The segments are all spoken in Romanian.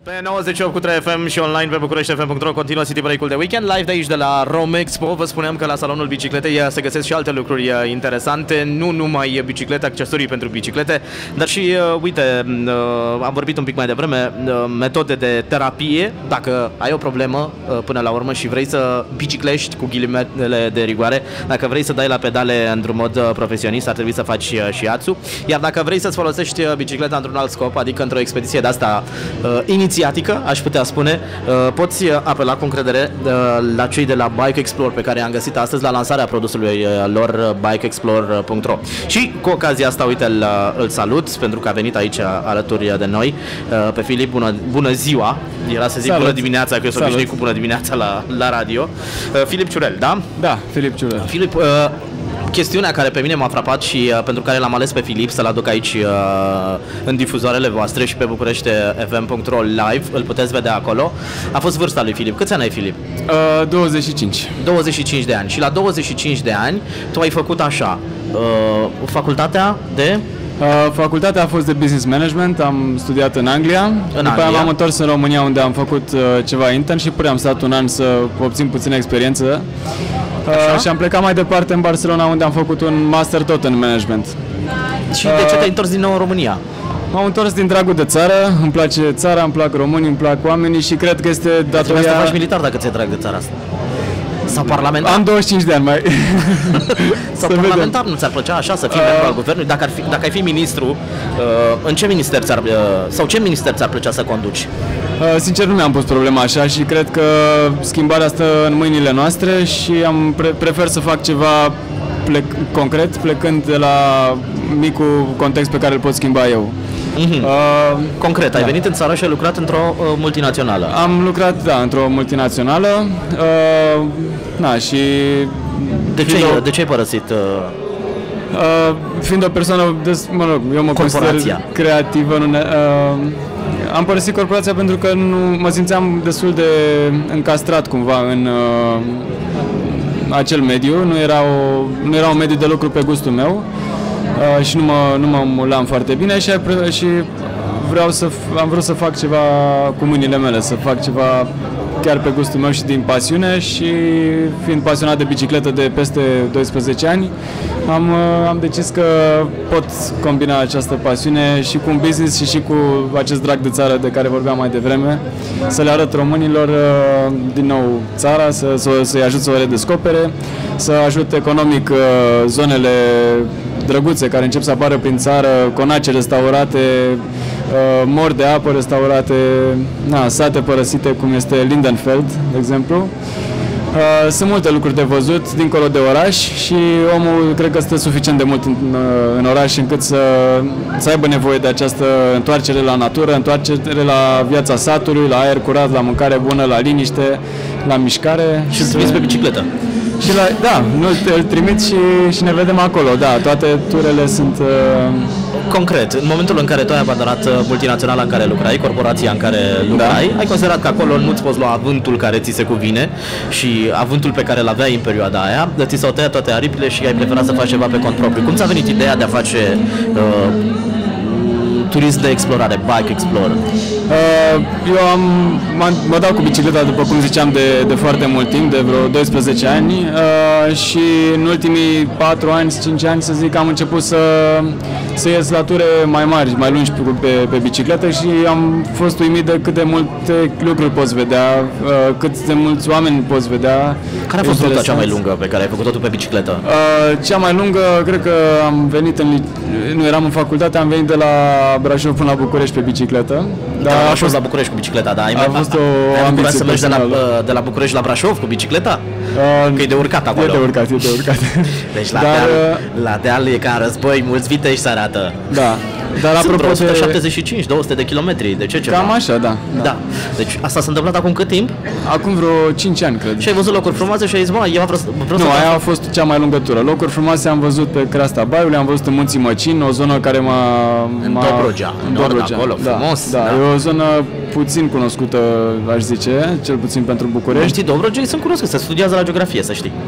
Pe 98 cu 3 FM și online pe bucurești.fm.ro continuă City Break-ul de weekend live de aici de la Romexpo. Vă spuneam că la salonul bicicletei se găsesc și alte lucruri interesante, nu numai biciclete, accesorii pentru biciclete, dar și, uite, am vorbit un pic mai devreme, metode de terapie. Dacă ai o problemă până la urmă și vrei să biciclești cu ghilimele de rigoare, dacă vrei să dai la pedale într-un mod profesionist, ar trebui să faci shiatsu. Iar dacă vrei să-ți folosești bicicleta într-un alt scop, adică într-o expediție de asta inițiatică, aș putea spune, poți apela cu încredere la cei de la Bike Explore, pe care i-am găsit astăzi la lansarea produsului lor bikeexplore.ro. Și cu ocazia asta, uite, îl salut pentru că a venit aici alături de noi pe Filip. Bună ziua! Era să zic salut. Bună dimineața, că eu sunt obișnuit cu bună dimineața la radio. Filip Ciurel, da? Da, Filip Ciurel. Filip, chestiunea care pe mine m-a frapat și pentru care l-am ales pe Filip să-l aduc aici în difuzoarele voastre și pe bucurești.fm.ro live, îl puteți vedea acolo, a fost vârsta lui Filip. Câți ani ai, Filip? 25. 25 de ani. Și la 25 de ani tu ai făcut așa, facultatea de... Facultatea a fost de Business Management, am studiat în Anglia. După aia m-am întors în România, unde am făcut ceva internship-uri, am stat un an să obțin puțină experiență. Și am plecat mai departe în Barcelona, unde am făcut un master tot în management. Și de ce te-ai întors din nou în România? M-am întors din dragul de țară, îmi place țara, îmi plac românii, îmi plac oamenii și cred că este datoria... Trebuie să faci militar dacă ți-e drag de țara asta. Sau parlamentar? Am 25 de ani mai... Sau parlamentar, nu ți-ar plăcea așa să fii membru al guvernului? Dacă ai fi ministru, în ce minister sau ce minister ți-ar plăcea să conduci? Sincer, nu mi-am pus problema așa și cred că schimbarea stă în mâinile noastre și prefer să fac ceva concret, plecând de la micul context pe care îl pot schimba eu. Concret, ai venit în țară și ai lucrat într-o multinațională. Am lucrat, da, într-o multinațională. Și... De ce ai părăsit? Fiind o persoană, eu mă consider creativă, am părăsit corporația pentru că mă simțeam destul de încastrat cumva în acel mediu, nu era un mediu de lucru pe gustul meu și nu mă mulam foarte bine și am vrut să fac ceva cu mâinile mele, să fac ceva chiar pe gustul meu și din pasiune și fiind pasionat de bicicletă de peste 12 ani, am decis că pot combina această pasiune și cu un business și cu acest drag de țară de care vorbeam mai devreme, să le arăt românilor din nou țara, să-i ajut să o redescopere, să ajut economic zonele drăguțe care încep să apară prin țară, conace restaurate, mori de apă restaurate, sate părăsite cum este Lindenfeld, de exemplu. Sunt multe lucruri de văzut dincolo de oraș și omul cred că stă suficient de mult în oraș încât să aibă nevoie de această întoarcere la natură, întoarcere la viața satului, la aer curat, la mâncare bună, la liniște, la mișcare. Și îl trimiți pe bicicletă. Și îl trimit și ne vedem acolo, da, toate turele sunt... Concret, în momentul în care tu ai abandonat multinaționala în care lucrai, corporația în care lucrai, ai considerat că acolo nu-ți poți lua avântul care ți se cuvine și avântul pe care l-aveai în perioada aia, ți s-au tăiat toate aripile și ai preferat să faci ceva pe cont propriu. Cum ți-a venit ideea de a face turism de explorare, Bike Explorer? Eu mă dau cu bicicleta, după cum ziceam, de foarte mult timp, de vreo 12 ani și în ultimii 4 ani, 5 ani, să zic, am început să ies la ture mai mari, mai lungi pe bicicletă și am fost uimit de cât de multe lucruri poți vedea, cât de mulți oameni poți vedea. Care a fost ruta cea mai lungă pe care ai făcut-o tu pe bicicletă? Cea mai lungă, cred că am venit nu eram în facultate, am venit de la Brașov până la București pe bicicletă. A fost la București cu bicicleta, da? A fost o ambiție să mergi de la București la Brașov cu bicicleta? Că e de urcat acolo. E de urcat. Deci la deal e ca în război, mulți viteși se arată. Da. Dar apropo de 175-200 de kilometri, de ce ceva? Cam așa, da. Deci asta s-a întâmplat acum cât timp? Acum vreo 5 ani, cred. Și ai văzut locuri frumoase și ai zis, vreau să... Nu, aia a fost cea mai lungă tură. Locuri frumoase am văzut pe Creasta Baiului, am văzut în Munții Măcin, o zonă care în Dobrogea, acolo, frumos. Da, e o zonă puțin cunoscută, aș zice, cel puțin pentru București. Știi, Dobrogei sunt cunoscute, se studiază la geografie, să știi.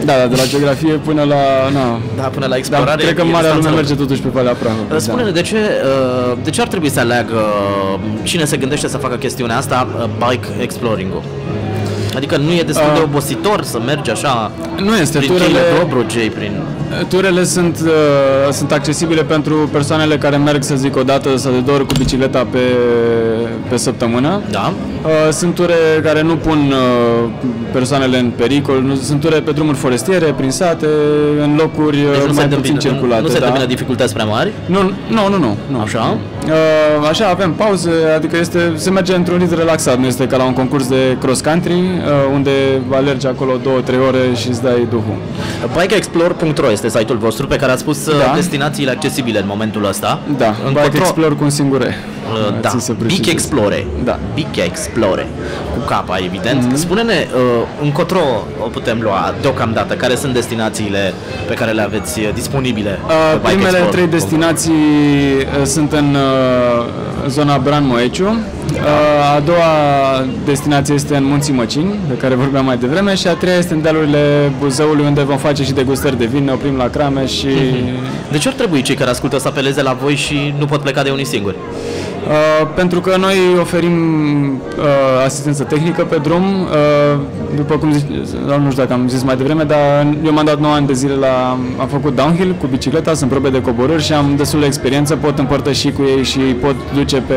Da, de la geografie până la... Da, până la explorare. Dar cred că marea lume merge totuși pe Valea Prahovei. Spune-ne, de ce ar trebui să aleagă cine se gândește să facă chestiunea asta, bike exploring-ul? Adică nu e destul de obositor să mergi așa nu este, prin Dobrogei, prin... Turele sunt accesibile pentru persoanele care merg, să zic, o dată sau de 2 ori cu bicicleta pe săptămână. Da. Sunt ture care nu pun persoanele în pericol, sunt ture pe drumuri forestiere, prin sate, în locuri deci mai puțin circulate. Nu se întâmplă dificultăți prea mari? Nu. Așa? Așa, avem pauze, adică se merge într-un ritm relaxat, nu este ca la un concurs de cross-country, unde alergi acolo 2-3 ore și îți dai duhul. Bikeexplore.ro este site-ul vostru pe care ați spus destinațiile accesibile în momentul ăsta. Da, Bike Explore cu un singur E. Da, Big Explore. Da. Big Explore. Cu capa, evident. Spune-ne, încotro o putem lua deocamdată? Care sunt destinațiile pe care le aveți disponibile? Primele 3 destinații sunt în zona Bran-Moeciu. A doua destinație este în Munții Măcini, de care vorbeam mai devreme, și a treia este în dealurile Buzăului, unde vom face și degustări de vin, ne oprim la Crame și... De ce ar trebui cei care ascultă să apeleze la voi și nu pot pleca de unii singuri? Pentru că noi oferim asistență tehnică pe drum, după cum zic, nu știu dacă am zis mai devreme, dar eu m-am dat 9 ani de zile am făcut downhill cu bicicleta, sunt probe de coborâri și am destul de experiență, pot împărtăși cu ei și pot duce pe...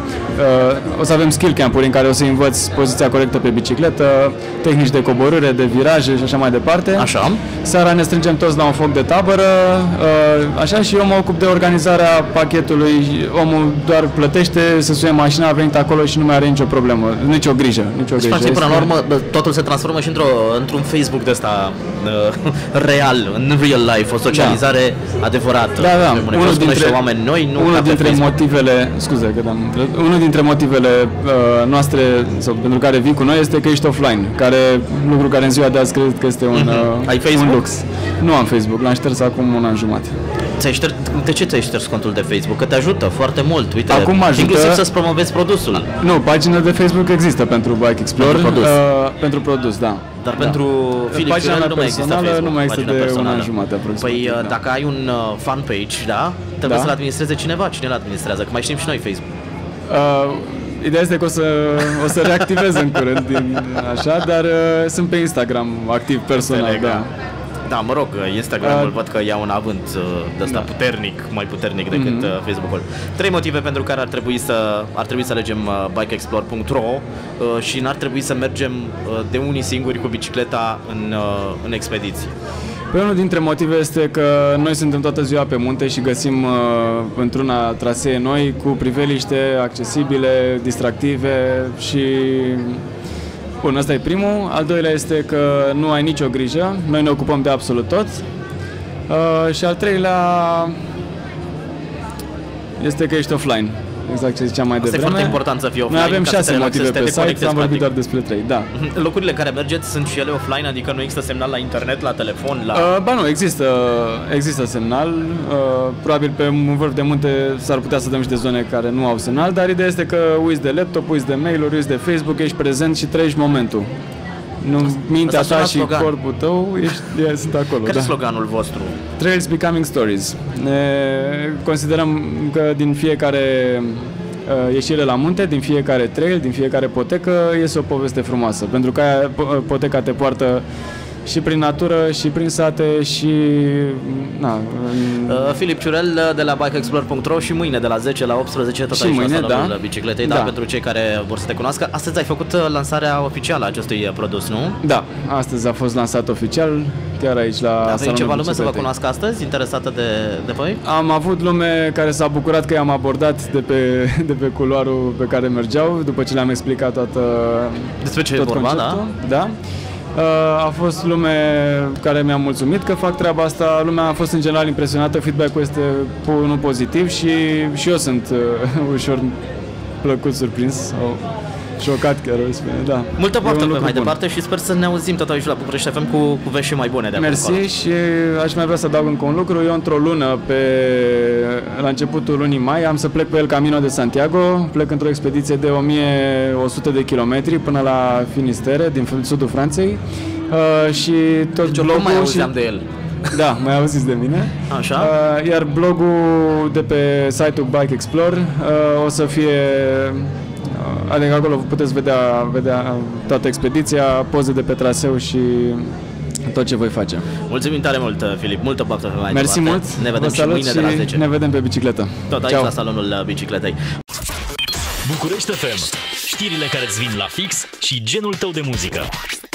o să avem skill camp-uri în care o să învăț poziția corectă pe bicicletă, tehnici de coborâre, de viraje și așa mai departe. Așa. Seara ne strângem toți la un foc de tabără, așa, și eu mă ocup de organizarea pachetului, omul doar plătește, se suie mașina, a venit acolo și nu mai are nicio problemă, nicio grijă. Practic, până la urmă, totul se transformă și într-un Facebook de ăsta real, în real life, o socializare adevărată. Da. Unul dintre oameni noi, nu unul dintre motivele, unul dintre motivele noastre, sau pentru care vii cu noi, este că ești offline, lucru care în ziua de azi cred că este un lux. Nu am Facebook, l-am șters acum un an jumate. De ce ți-ai șters contul de Facebook? Că te ajută foarte mult, uite, acum ajută, inclusiv să-ți promovezi produsul. Nu, pagina de Facebook există pentru Bike Explore. Pentru produs, da. Dar pentru Filip Ciurel nu mai există Facebook. Nu mai există de un an jumate aproximativ. Păi dacă ai un fan page, trebuie să-l administreze cineva. Cine îl administrează? Că mai știm și noi Facebook. Ideea este că o să reactivez în curând, așa, dar sunt pe Instagram activ personal, da. Da, mă rog, Instagram-ul văd că ia un avânt de ăsta puternic, mai puternic decât Facebook-ul. 3 motive pentru care ar trebui să alegem bikeexplore.ro și n-ar trebui să mergem de unii singuri cu bicicleta în expediții. Păi unul dintre motive este că noi suntem toată ziua pe munte și găsim într-una trasee noi cu priveliște accesibile, distractive și... Bun, ăsta e primul. Al doilea este că nu ai nicio grijă, noi ne ocupăm de absolut tot. Și al treilea este că ești offline. Exact ce ziceam mai devreme. Este foarte important să fii offline. Noi avem 6 motive pe site, am vorbit doar despre 3, da. Locurile care mergeți sunt și ele offline, adică nu există semnal la internet, la telefon, la... Ba nu, există semnal. Probabil pe un vârf de munte s-ar putea să dăm și de zone care nu au semnal, dar ideea este că uiți de laptop, uiți de mail-uri, uiți de Facebook, ești prezent și trăiești momentul. Nu, mintea ta și corpul tău sunt acolo. Care e sloganul vostru? Trails becoming stories. Ne considerăm că din fiecare ieșire la munte, din fiecare trail, din fiecare potecă, iese o poveste frumoasă. Pentru că poteca te poartă și prin natură, și prin sate, și... Filip Ciurel de la bikeexplore.ro și mâine de la 10 la 18 tot aici la salonul bicicletei, pentru cei care vor să te cunoască. Astăzi ai făcut lansarea oficială a acestui produs, nu? Da, astăzi a fost lansat oficial, chiar aici la salonul bicicletei. Ceva lume să vă cunoască astăzi, interesată de voi? Am avut lume care s-a bucurat că i-am abordat de pe culoarul pe care mergeau, după ce le-am explicat despre ce e vorba, da? A fost lume care mi-a mulțumit că fac treaba asta, lumea a fost în general impresionată, feedback-ul este unul pozitiv și eu sunt ușor plăcut surprins sau șocat chiar, o spune, da. Multă poftă pe mai departe și sper să ne auzim tot aici la București FM cu vești mai bune de acolo. Mersi și aș mai vrea să adaug încă un lucru. Eu într-o lună, la începutul lunii mai, am să plec pe El Camino de Santiago, plec într-o expediție de 1100 de kilometri până la Finisterre, din sudul Franței. și tot Deci oricum blogul mai auzeam de el. Da, mai auziți de mine. Așa. Iar blogul de pe site-ul Bike Explore o să fie, adică acolo puteți vedea toată expediția, poze de pe traseu și tot ce voi face. Mulțumim tare mult, Filip, multă baftă pe mai Mersi departe. mult. Ne vedem Vă și salut mâine de la 10. Ne vedem pe bicicletă. Tot aici Ciao. la salonul bicicletei. București FM. Știrile care îți vin la fix și genul tău de muzică.